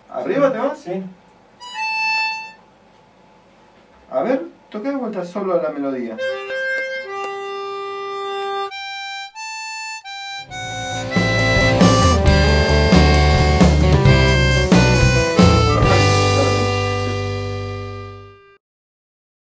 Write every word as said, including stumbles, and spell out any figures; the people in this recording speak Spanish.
¿Arriba te vas? Sí. A ver, toca de vuelta solo a la melodía.